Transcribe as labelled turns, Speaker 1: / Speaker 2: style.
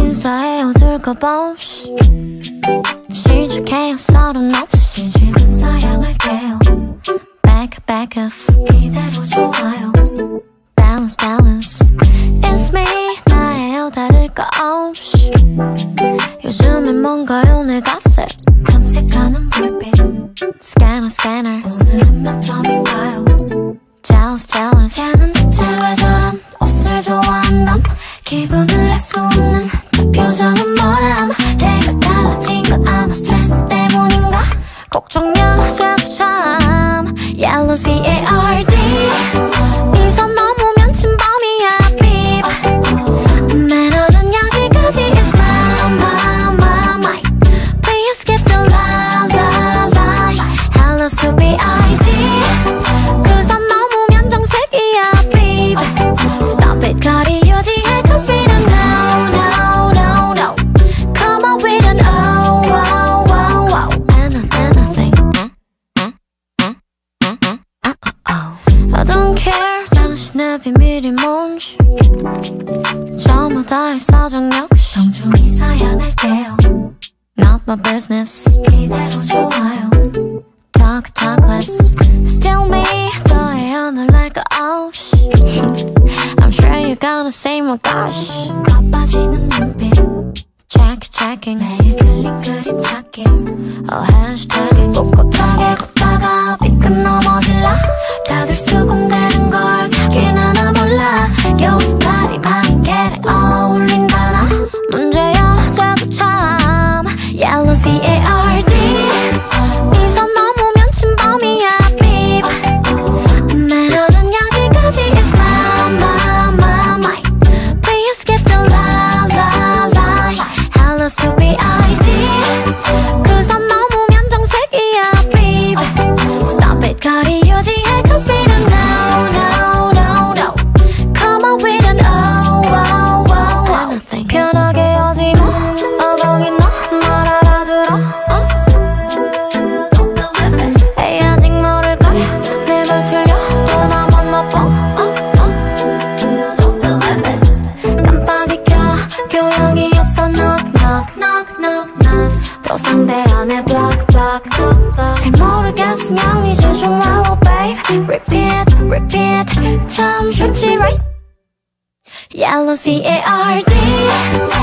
Speaker 1: 인사해요 둘까봐 시작해요 서른 없이 지금 사양할게요 back up 이대로 좋아요 balance it's me 나예요 다를 거 없이 요즘엔 뭔가요 내 갓색 탐색하는 불빛 scanner 오늘은 몇 점인가요 jealous 쟤는 대체 왜 저런 옷을 좋아한담 기분을 알 수 없는 저 표정은 뭐람 내가 달라진 건 아마 스트레스 때문인가 걱정 여자도 참 Yellow C-A-R-D 이 선 넘으면 침범이야 beep 매너는 여기까지 is my Please skip the lie Hello stupid-I-D 그 선 넘으면 정색이야 beep Stop it 거리 유지해 cause we don't know Come on we don't I don't care 당신의 비밀이 뭔지 저마다의 사정 역시 정중히 사양할게요 Not my business 이대로 좋아요 Talk less Still me 너의 오늘 거 없이 I'm sure you're gonna say my gosh 바빠지는 눈빛 checking 매일 틀린 그림 찾기 hashtagging 꼿꼿하게 걷다가 삐끗 넘어질라 다들 수군대는 걸 자기는 하나 몰라 요스팔이 반개를 어울린다나 문제야 저도 참 Yellow C-A-R-D 이 선 넘으면 침범이야 beep 매너는 여기까지 is my Please skip the lie Hello stupid-I-D 그 선 넘으면 정색이야 beep Stop it 거리 유지해 cause we don't know Come on we don't know 편하게 하지 마 거기 너 말 알아들어 에이 아직 모를걸 내 말 틀려 또 나만 나빠 깜빡이 켜 교양이 없어 knock 또 상대 안 해 block 잘 모르겠으면 이제 좀 와워 babe repeat 참 쉽지 right Yellow C-A-R-D